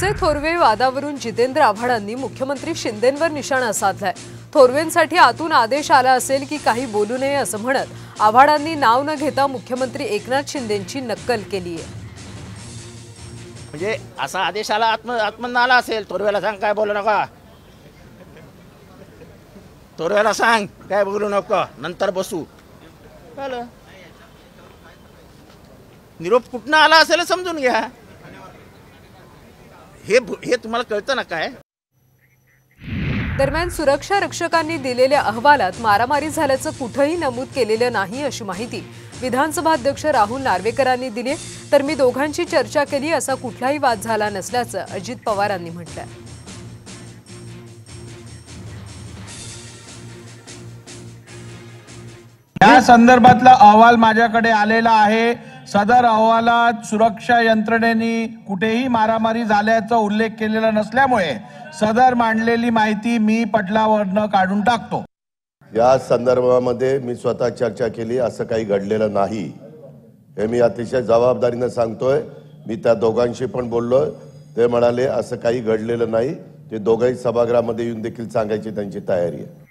खडसे थोरवे वादावरून जितेंद्र आव्हाडांनी मुख्यमंत्री शिंदेंवर निशाणा साधलाय। थोरवेंसाठी आतून आदेश आला असेल की काही बोलू नये असं म्हणत आव्हाडांनी नाव न घेता मुख्यमंत्री एकनाथ शिंदेंची नक्कल केली आहे। म्हणजे असा आदेश आला आत्मन आला असेल, थोरवेला सांग काय बोलू नका, थोरवेला सांग काय बोलू नको, नंतर बसू झालं। निरोप कुठनं आला असेल समजून घ्या, हे तुम्हाला कळतं ना काय। दरम्यान सुरक्षा रक्षकांनी दिलेल्या अहवालात मारामारी झाल्याचं कुठेही नमूद केलेलं नाही अशी माहिती विधानसभा अध्यक्ष राहुल नार्वेकरांनी दिली। तर मी दोघांची चर्चा केली असा कुठलाही वाद झाला नसल्याचं अजित पवारांनी म्हटलंय। या संदर्भातला अहवाल माझ्याकडे आलेला आहे। सदर अहवालात सुरक्षा यंत्रणेने कुठेही मारामारी झाल्याचा उल्लेख केलेला नसल्यामुळे सदर मांडलेली माहिती मी पटलावरनं काढून टाकतो। या संदर्भामध्ये मी स्वतः चर्चा केली, असं काही घडलेलं नाही हे मी अतिशय जबाबदारीने सांगतोय। मी त्या दोघांशी पण बोललो, ते म्हणाले असं काही घडलेलं नाही, ते दोघंही सभागृहामध्ये येऊन देखील सांगायची त्यांची तयारी आहे।